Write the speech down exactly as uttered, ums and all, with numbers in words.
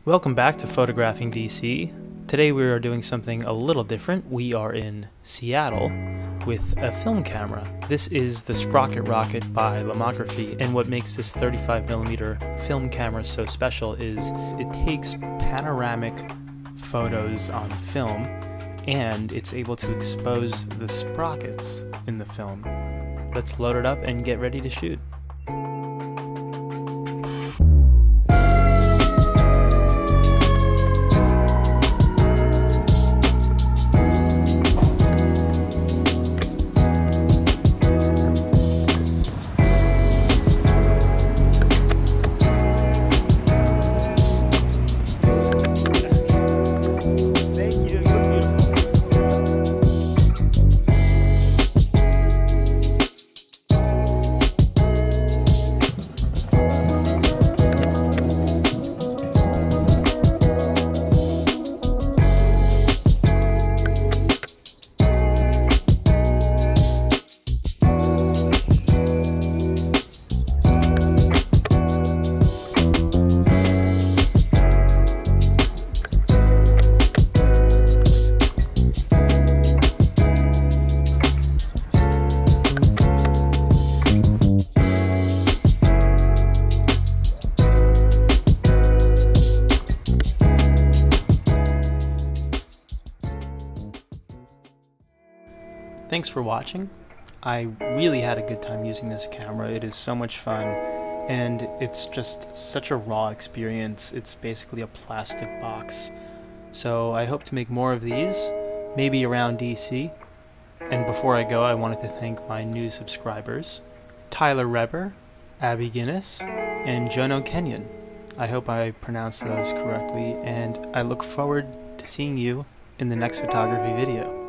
Welcome back to Photographing D C. Today we are doing something a little different. We are in Seattle with a film camera. This is the Sprocket Rocket by Lomography, and what makes this thirty-five millimeter film camera so special is it takes panoramic photos on film and it's able to expose the sprockets in the film. Let's load it up and get ready to shoot. Thanks for watching. I really had a good time using this camera. It is so much fun and it's just such a raw experience. It's basically a plastic box. So I hope to make more of these, maybe around D C. And before I go, I wanted to thank my new subscribers, Tyler Reber, Abby Guinness, and Jono Kenyon. I hope I pronounced those correctly, and I look forward to seeing you in the next photography video.